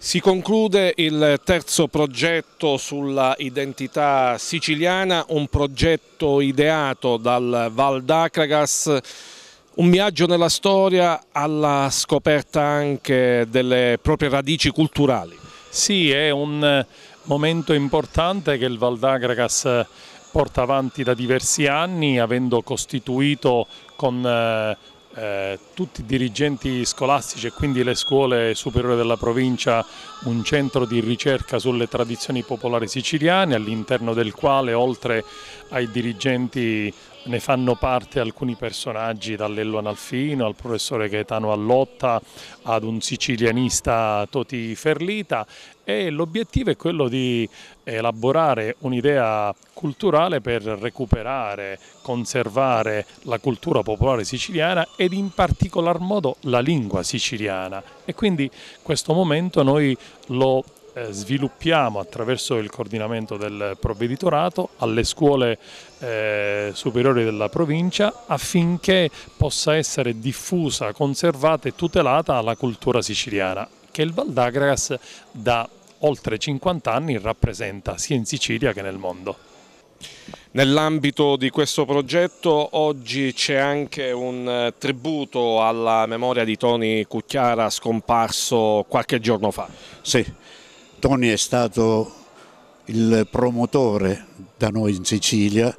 Si conclude il terzo progetto sulla identità siciliana, un progetto ideato dal Val d'Akragas, un viaggio nella storia alla scoperta anche delle proprie radici culturali. Sì, è un momento importante che il Val d'Akragas porta avanti da diversi anni, avendo costituito con tutti i dirigenti scolastici e quindi le scuole superiori della provincia un centro di ricerca sulle tradizioni popolari siciliane, all'interno del quale oltre ai dirigenti ne fanno parte alcuni personaggi, dall'Ello Analfino al professore Gaetano Allotta ad un sicilianista Toti Ferlita, e l'obiettivo è quello di elaborare un'idea culturale per recuperare, conservare la cultura popolare siciliana ed in particolar modo la lingua siciliana, e quindi questo momento noi lo sviluppiamo attraverso il coordinamento del provveditorato alle scuole superiori della provincia, affinché possa essere diffusa, conservata e tutelata la cultura siciliana, che il Val d'Akragas da oltre 50 anni rappresenta sia in Sicilia che nel mondo. Nell'ambito di questo progetto oggi c'è anche un tributo alla memoria di Toni Cucchiara, scomparso qualche giorno fa. Sì, Toni è stato il promotore da noi in Sicilia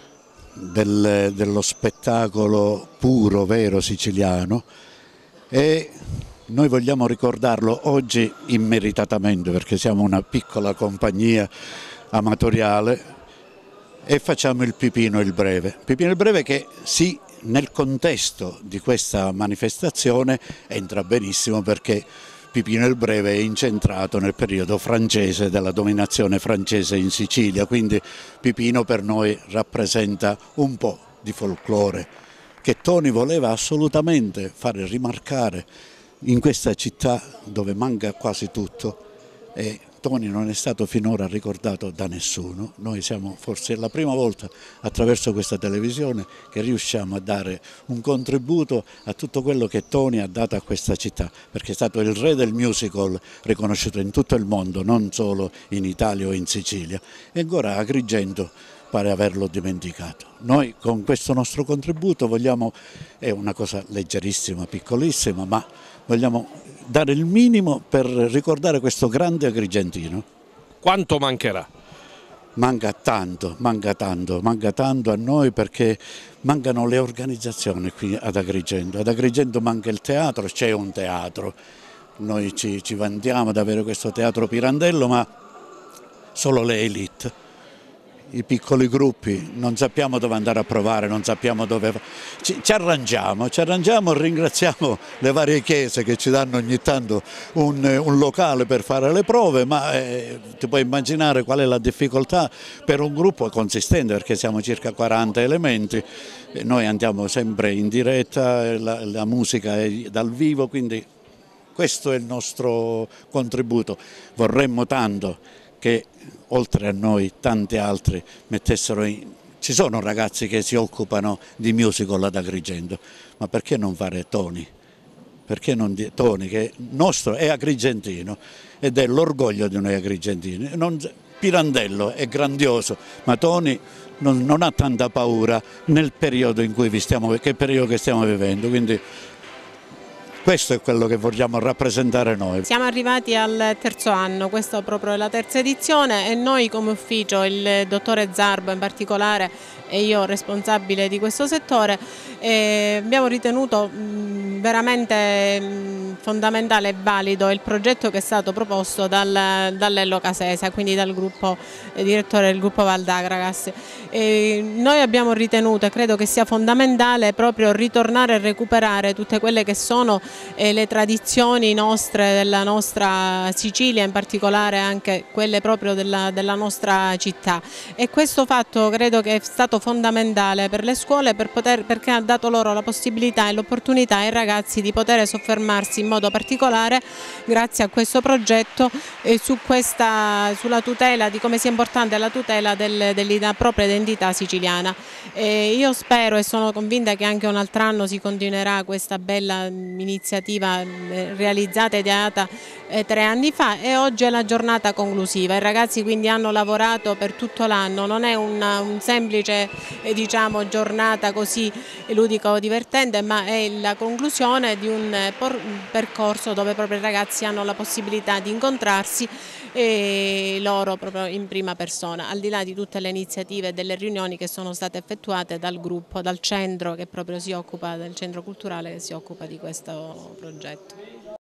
dello spettacolo puro, vero siciliano, e noi vogliamo ricordarlo oggi immeritatamente, perché siamo una piccola compagnia amatoriale e facciamo il Pipino il Breve. Pipino il Breve che sì, nel contesto di questa manifestazione entra benissimo, perché Pipino il Breve è incentrato nel periodo francese, della dominazione francese in Sicilia, quindi Pipino per noi rappresenta un po' di folklore che Toni voleva assolutamente fare rimarcare in questa città dove manca quasi tutto, e Toni non è stato finora ricordato da nessuno. Noi siamo forse la prima volta attraverso questa televisione che riusciamo a dare un contributo a tutto quello che Toni ha dato a questa città, perché è stato il re del musical riconosciuto in tutto il mondo, non solo in Italia o in Sicilia, e ancora Agrigento pare averlo dimenticato. Noi con questo nostro contributo vogliamo, è una cosa leggerissima, piccolissima, ma vogliamo dare il minimo per ricordare questo grande agrigentino. Quanto mancherà? Manca tanto a noi, perché mancano le organizzazioni qui ad Agrigento. Ad Agrigento manca il teatro, c'è un teatro, noi ci vantiamo ad avere questo teatro Pirandello, ma solo le elite. I piccoli gruppi non sappiamo dove andare a provare, non sappiamo dove. Ci arrangiamo, ringraziamo le varie chiese che ci danno ogni tanto un locale per fare le prove, ma ti puoi immaginare qual è la difficoltà per un gruppo consistente, perché siamo circa 40 elementi, noi andiamo sempre in diretta, la musica è dal vivo, quindi questo è il nostro contributo. Vorremmo tanto che oltre a noi tanti altri mettessero ci sono ragazzi che si occupano di musical ad Agrigento, ma perché non fare Toni? Perché non Toni, che nostro è agrigentino ed è l'orgoglio di noi agrigentini. Pirandello è grandioso, ma Toni non ha tanta paura nel periodo in cui che periodo che stiamo vivendo, quindi questo è quello che vogliamo rappresentare noi. Siamo arrivati al terzo anno, questa proprio è la terza edizione, e noi come ufficio, il dottore Zarbo in particolare e io responsabile di questo settore, abbiamo ritenuto veramente fondamentale e valido il progetto che è stato proposto dall'Ello Casesa, quindi dal direttore del gruppo Val d'Akragas. Noi abbiamo ritenuto, e credo che sia fondamentale, proprio ritornare a recuperare tutte quelle che sono le tradizioni nostre, della nostra Sicilia, in particolare anche quelle proprio della nostra città, e questo fatto credo che è stato fondamentale per le scuole, perché ha dato loro la possibilità e l'opportunità ai ragazzi di poter soffermarsi in modo particolare, grazie a questo progetto, sulla tutela di come sia importante la tutela della propria identità siciliana. Io spero e sono convinta che anche un altro anno si continuerà questa bella iniziativa realizzata e ideata 3 anni fa e oggi è la giornata conclusiva. I ragazzi quindi hanno lavorato per tutto l'anno, non è un semplice diciamo, giornata così ludico divertente, ma è la conclusione di un percorso dove proprio i ragazzi hanno la possibilità di incontrarsi e loro proprio in prima persona, al di là di tutte le iniziative e delle riunioni che sono state effettuate dal gruppo, dal centro che proprio si occupa, del centro culturale che si occupa di questo progetto.